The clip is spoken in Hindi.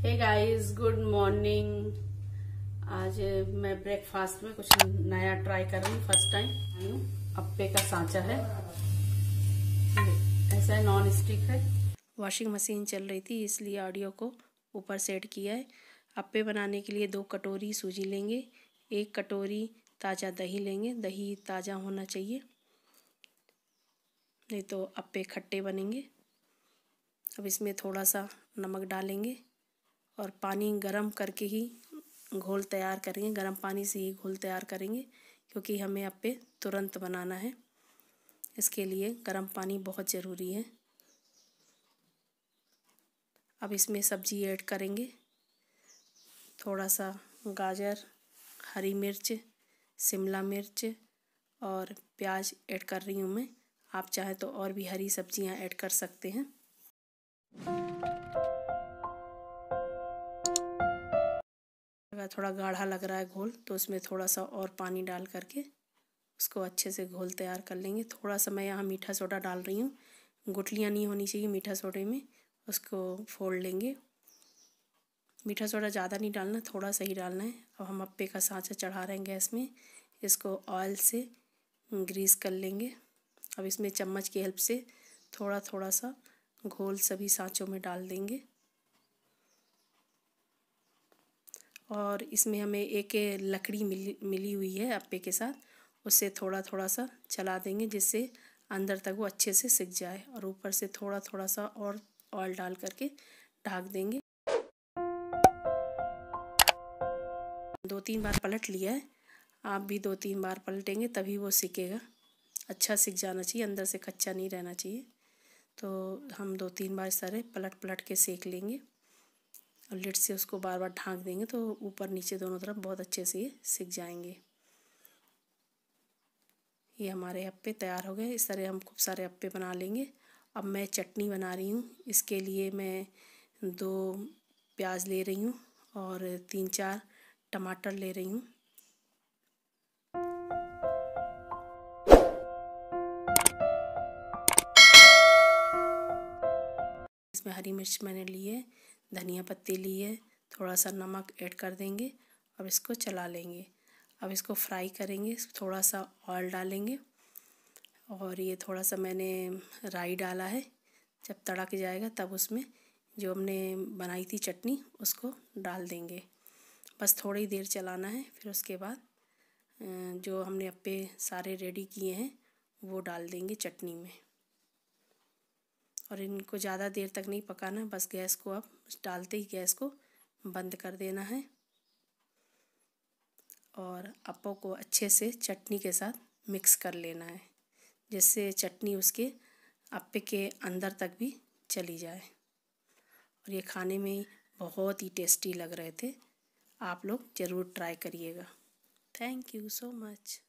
Hey guys, good morning. आज मैं ब्रेकफास्ट में कुछ नया ट्राई कर रही हूँ। फर्स्ट टाइम अप्पे का सांचा है, ऐसा है, नॉन स्टिक है। वॉशिंग मशीन चल रही थी इसलिए ऑडियो को ऊपर सेट किया है। अप्पे बनाने के लिए 2 कटोरी सूजी लेंगे, 1 कटोरी ताज़ा दही लेंगे। दही ताज़ा होना चाहिए, नहीं तो अप्पे खट्टे बनेंगे। अब इसमें थोड़ा सा नमक डालेंगे और पानी गरम करके ही घोल तैयार करेंगे। गरम पानी से ही घोल तैयार करेंगे क्योंकि हमें अप्पे तुरंत बनाना है। इसके लिए गरम पानी बहुत ज़रूरी है। अब इसमें सब्ज़ी ऐड करेंगे, थोड़ा सा गाजर, हरी मिर्च, शिमला मिर्च और प्याज ऐड कर रही हूँ मैं। आप चाहें तो और भी हरी सब्जियाँ ऐड कर सकते हैं। अगर थोड़ा गाढ़ा लग रहा है घोल तो उसमें थोड़ा सा और पानी डाल करके उसको अच्छे से घोल तैयार कर लेंगे। थोड़ा सा मैं यहाँ मीठा सोडा डाल रही हूँ, गुठलियाँ नहीं होनी चाहिए मीठा सोडे में। उसको फोड़ लेंगे। मीठा सोडा ज़्यादा नहीं डालना, थोड़ा सा ही डालना है। अब हम अप्पे का सांचा चढ़ा रहे हैं गैस में। इसको ऑयल से ग्रीस कर लेंगे। अब इसमें चम्मच की हेल्प से थोड़ा थोड़ा सा घोल सभी सांचों में डाल देंगे और इसमें हमें एक लकड़ी मिली हुई है अप्पे के साथ, उससे थोड़ा थोड़ा सा चला देंगे जिससे अंदर तक वो अच्छे से सिक जाए। और ऊपर से थोड़ा थोड़ा सा और ऑयल डाल करके ढक देंगे। 2-3 बार पलट लिया है, आप भी 2-3 बार पलटेंगे तभी वो सिकेगा। अच्छा सिक जाना चाहिए, अंदर से कच्चा नहीं रहना चाहिए। तो हम 2-3 बार सारे पलट पलट के सेक लेंगे और लिड से उसको बार बार ढक देंगे तो ऊपर नीचे दोनों तरफ बहुत अच्छे से ये सिक जाएंगे। ये हमारे अप्पे तैयार हो गए। इस तरह हम खूब सारे अप्पे बना लेंगे। अब मैं चटनी बना रही हूँ। इसके लिए मैं 2 प्याज ले रही हूँ और 3-4 टमाटर ले रही हूँ। इसमें हरी मिर्च मैंने ली है, धनिया पत्ती ली है, थोड़ा सा नमक ऐड कर देंगे और इसको चला लेंगे। अब इसको फ्राई करेंगे, थोड़ा सा ऑयल डालेंगे और ये थोड़ा सा मैंने राई डाला है। जब तड़क जाएगा तब उसमें जो हमने बनाई थी चटनी उसको डाल देंगे। बस थोड़ी देर चलाना है, फिर उसके बाद जो हमने अप्पे सारे रेडी किए हैं वो डाल देंगे चटनी में। और इनको ज़्यादा देर तक नहीं पकाना, बस गैस को अब डालते ही गैस को बंद कर देना है और अप्पों को अच्छे से चटनी के साथ मिक्स कर लेना है जिससे चटनी उसके अप्पे के अंदर तक भी चली जाए। और ये खाने में बहुत ही टेस्टी लग रहे थे। आप लोग ज़रूर ट्राई करिएगा। Thank you so much.